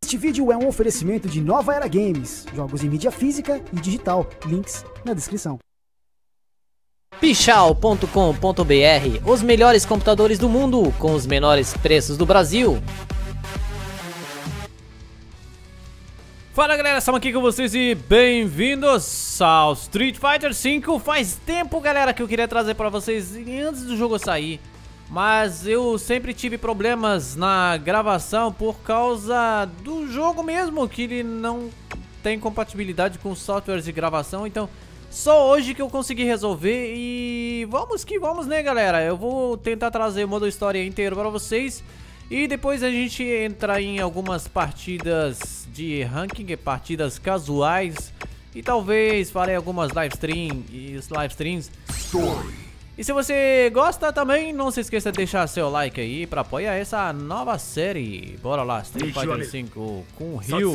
Este vídeo é um oferecimento de Nova Era Games, jogos em mídia física e digital, links na descrição. Pichau.com.br, os melhores computadores do mundo com os menores preços do Brasil. Fala galera, estamos aqui com vocês e bem-vindos ao Street Fighter V. Faz tempo galera que eu queria trazer pra vocês antes do jogo sair, mas eu sempre tive problemas na gravação por causa do jogo mesmo, que ele não tem compatibilidade com softwares de gravação. Então só hoje que eu consegui resolver e vamos que vamos, né galera. Eu vou tentar trazer o modo história inteiro pra vocês e depois a gente entra em algumas partidas de ranking, partidas casuais, e talvez farei algumas live streams. E se você gosta também, não se esqueça de deixar seu like aí pra apoiar essa nova série. Bora lá, Street Fighter V com Ryu.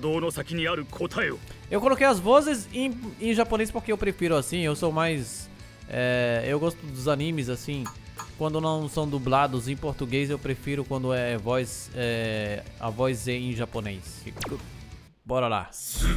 Eu coloquei as vozes em japonês porque eu prefiro assim, eu sou mais... eu gosto dos animes assim, quando não são dublados em português, eu prefiro quando é voz, a voz em japonês. Bora lá.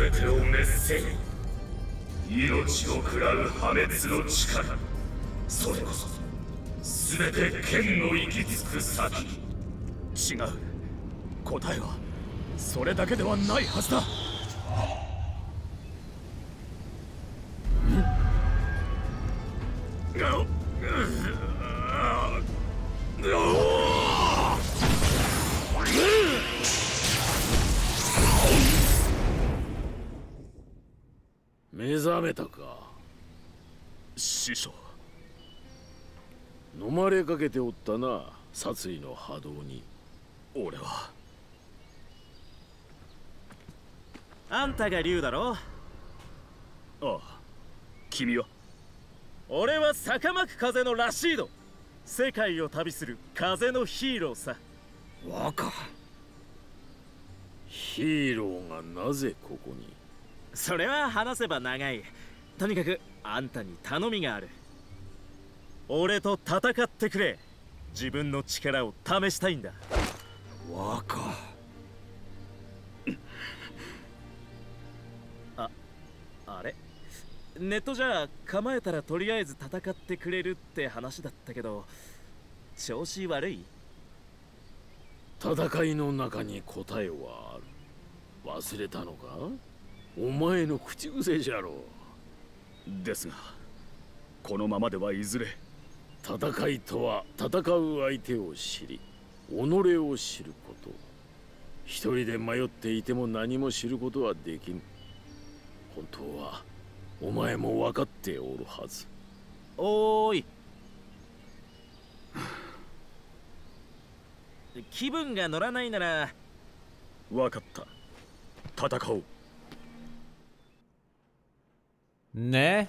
Né?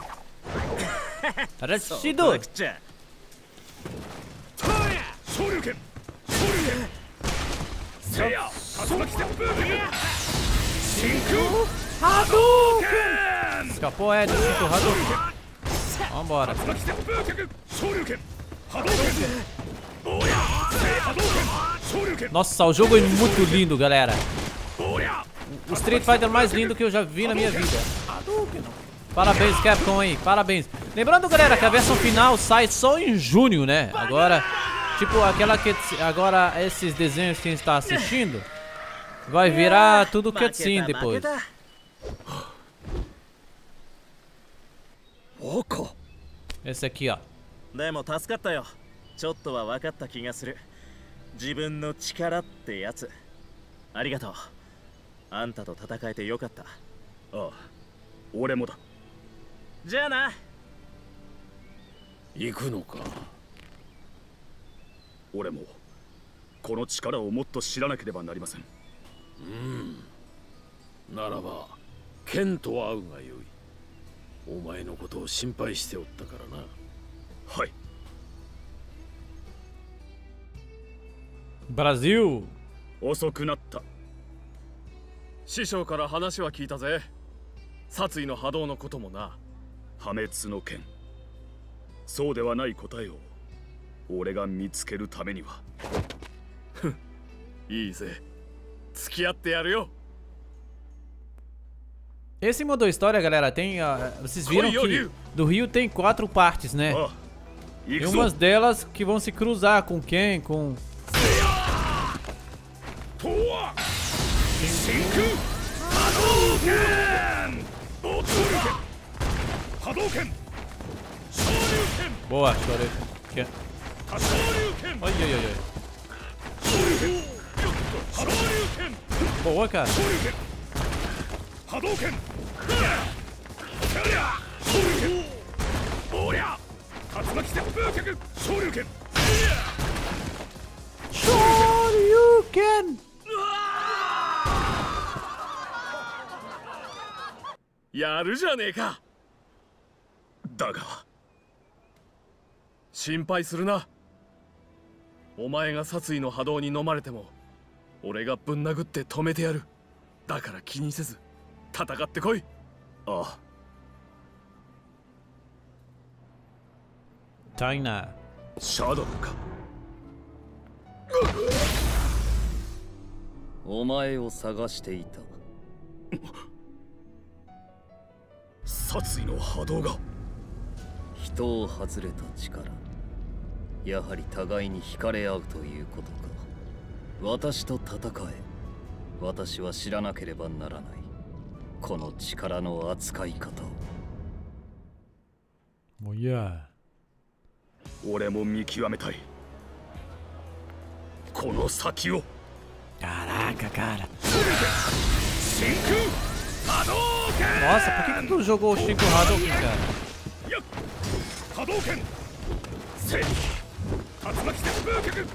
Rashido! Hadouken! Escapou, Ed, Cinco Hadouken. Vambora. Nossa, o jogo é muito lindo, galera. O Street Fighter mais lindo que eu já vi na minha vida. Parabéns, Capcom aí, parabéns. Lembrando, galera, que a versão final sai só em junho, né? Agora, tipo, aquela que... Agora, esses desenhos que a gente está assistindo vai virar tudo cutscene depois. Esse aqui, ó. Brasil! 遅くなった。師匠から話は聞いたぜ。殺意の波動のこともな。破滅の剣。そうではない答えを俺が見つけるためには。いいぜ。 付き合ってやるよ。 Esse modo história, galera, tem... vocês viram que do Ryu tem 4 partes, né? E umas delas que vão se cruzar com quem? Com... Boa, Shoryuken. Ai, ai, ai, ai. Boa, cara. Shoryuken! やるじゃねえか。だが心配するな。お前が殺意の波動に飲まれても俺がぶん殴って止めてやる。だから気にせず戦ってこい。ああ。 タイナー。 シャドウか。 お前を探していた。 殺意の波動が。 人を外れた力。やはり互いに惹かれ合うということか。私と戦え。私は知らなければならない。この力の扱い方を。 もういや。 俺も見極めたい。この先を。 Caraca, cara. Hadouken! Nossa, por que tu jogou o Shinku Hadouken, cara? Hadouken! Sei! Tatsumaki Seppuku!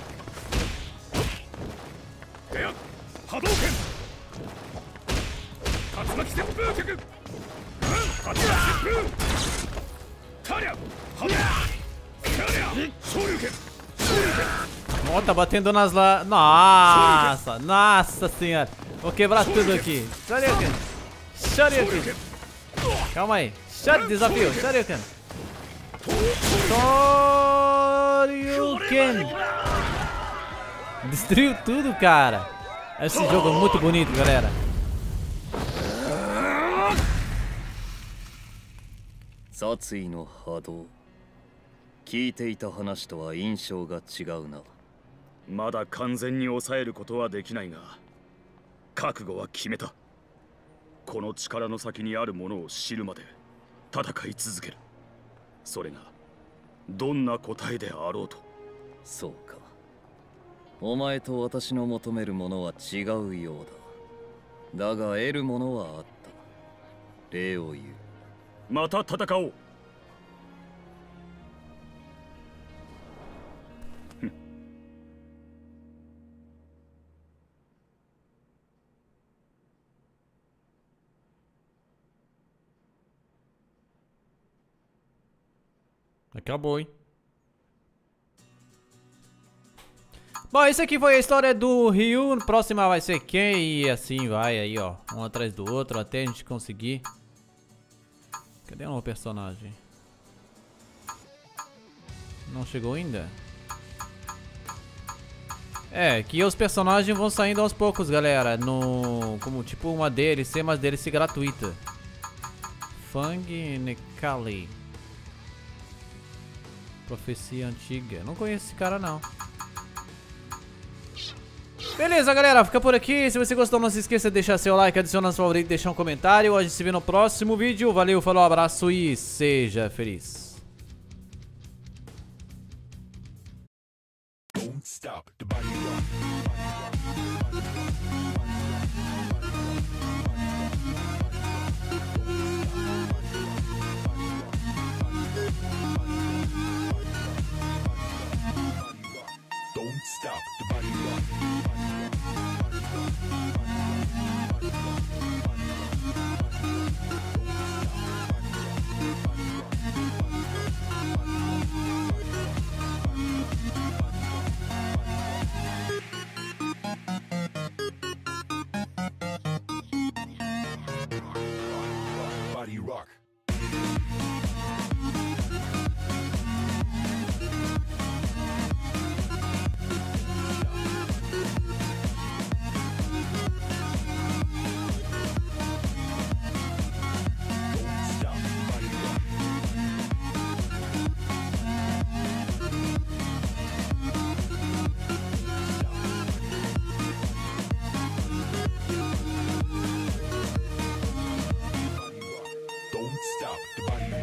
Hadouken! Tatsumaki Seppuku! Tatsumaki Seppuku! Tarya! Hadouken! Shoryuken! Ó, tá batendo nas lá. Nossa, nossa senhora. Vou quebrar tudo aqui. Shoryuken. Shoryuken. Calma aí. Desafio. Shoryuken. Shoryuken. Destruiu tudo, cara. Esse jogo é muito bonito, galera. Satsui no Hadou. 聞いていた話とは印象が違うな。 まだ完全に抑えることはできないが、覚悟は決めた。この力の先にあるものを知るまで戦い続ける。それがどんな答えであろうと。 そうか。お前と私の求めるものは違うようだ。だが得るものはあった。礼を言う。 また戦おう。 Acabou, hein? Bom, esse aqui foi a história do Ryu. Próxima vai ser quem? E assim vai aí, ó. Um atrás do outro até a gente conseguir. Cadê o personagem? Não chegou ainda? É, que os personagens vão saindo aos poucos, galera. Como tipo uma DLC, mas DLC gratuita. Fang Nekali. Profecia antiga. Não conheço esse cara, não. Beleza, galera. Fica por aqui. Se você gostou, não se esqueça de deixar seu like, adicionar seu favorito e deixar um comentário. A gente se vê no próximo vídeo. Valeu, falou, abraço e seja feliz. Don't stop the body rock. Don't stop the body rock. the body